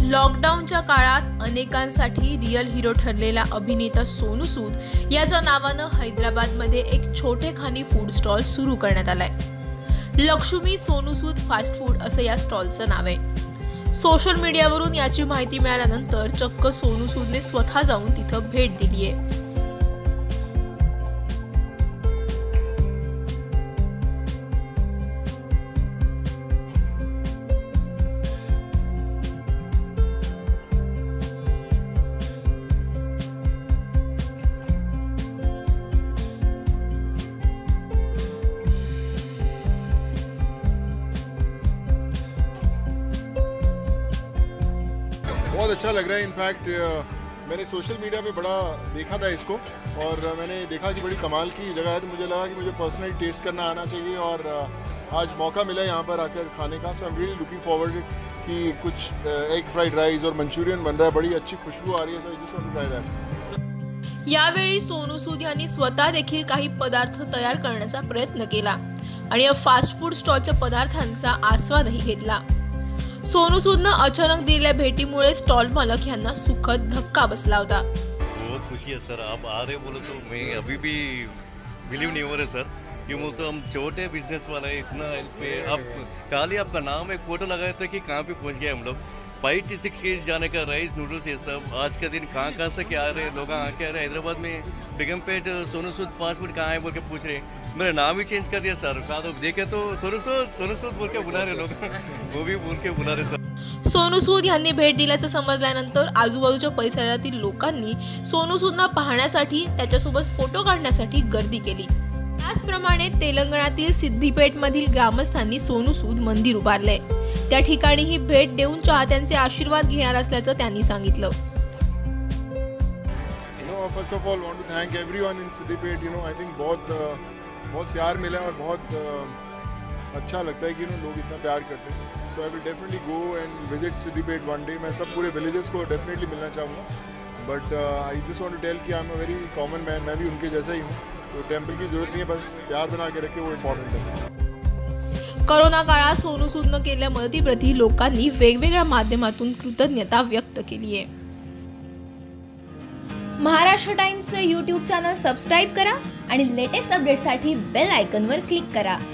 लॉकडाऊनच्या काळात अनेकांसाठी रिअल हिरो ठरलेला अभिनेता सोनू सूद याच्या नावानं हैदराबादमध्ये एक छोटेखानी फूड स्टॉल सुरू करण्यात आलाय। लक्ष्मी सोनू सूद फास्ट फूड असं या स्टॉलचं नाव आहे। सोशल मीडियावरून याची माहिती मिळाल्यानंतर चक्क सोनू सूदने स्वतः जाऊन तिथं भेट दिली आहे। बहुत अच्छा लग रहा है। इनफैक्ट मैंने सोशल मीडिया पे बड़ा देखा था इसको और मैंने देखा कि बड़ी कमाल की जगह है, तो मुझे लगा कि मुझे पर्सनली टेस्ट करना आना चाहिए और आज मौका मिला यहाँ पर आकर खाने का। So I am really looking forward कि कुछ एग फ्राइड राइस और मंचूरियन बन रहा है, बड़ी अच्छी खुशबू आ रही है। So I just want to try that. यावेळी सोनू सूद यांनी स्वतः देखील काही पदार्थ तयार करण्याचा प्रयत्न केला आणि या फास्ट फूड स्टॉलच्या पदार्थांचा आस्वादही घेतला। सोनू सूदनं अचानक दिलेल्या भेटीमुळे स्टॉल मालक यांना सुखद धक्का बसला होता। बहुत खुशी है सर, आप आ रहे बोले तो मैं अभी भी बिलीव नहीं हो रहे सर कि वो तो हम छोटे बिजनेस वाला है, इतना पे आप खाली आपका नाम एक फोटो लगाए थे कि कहाँ पे पहुँच गए हम लोग। 5 to 6 केजी जाने का राइस नूडल्स ये सब आज का दिन कहाँ से क्या आ रहे लोग आके आ रहे हैदराबाद में बेगमपेट सोनू सूद फास्ट फूड कहाँ है बोल के पूछ रहे। मेरा नाम ही चेंज कर दिया सर, कहा तो देखे तो सोनू सूद बोल के बुला रहे लोग वो भी बोल के बुला रहे सर। सोनू सूद यांनी भेट दिल्याचं समजल्यानंतर आजूबाजूच्या परिसरातील लोकांनी सोनू सूदना पाहण्यासाठी त्याच्यासोबत फोटो काढण्यासाठी गर्दी केली। त्याचप्रमाणे तेलंगणातील सिद्दीपेट मधील ग्रामस्थांनी सोनू सूद मंदिर उभारले, त्या ठिकाणी ही भेट देऊन चाहत्यांचे आशीर्वाद घेणार असल्याचं त्यांनी सांगितलं। First of all want to thank everyone in Siddipet. I think बहुत प्यार मिला और बहुत अच्छा लगता है कि लोग इतना प्यार करते हैं। So I will definitely go and visit Siddipet one day. मैं सब पूरे विलेजेस को डेफिनेटली मिलना चाहूँगा, but I just want to tell कि I am a very common man, मैं भी उनके जैसा ही हूँ। तो टेम्पल की जरूरत नहीं है, बस प्यार बना के रखे, वो इम्पॉर्टेंट है। कोरोना काळात सोनू सूदनं केलेल्या मदतीप्रती लोकांनी वेगवेगळ्या माध्यमातून कृतज्ञता व्यक्त केली आहे। महाराष्ट्र टाइम्सचं YouTube चॅनल सबस्क्राइब करा आणि लेटेस्ट अपडेटसाठी बेल आयकॉनवर क्लिक करा।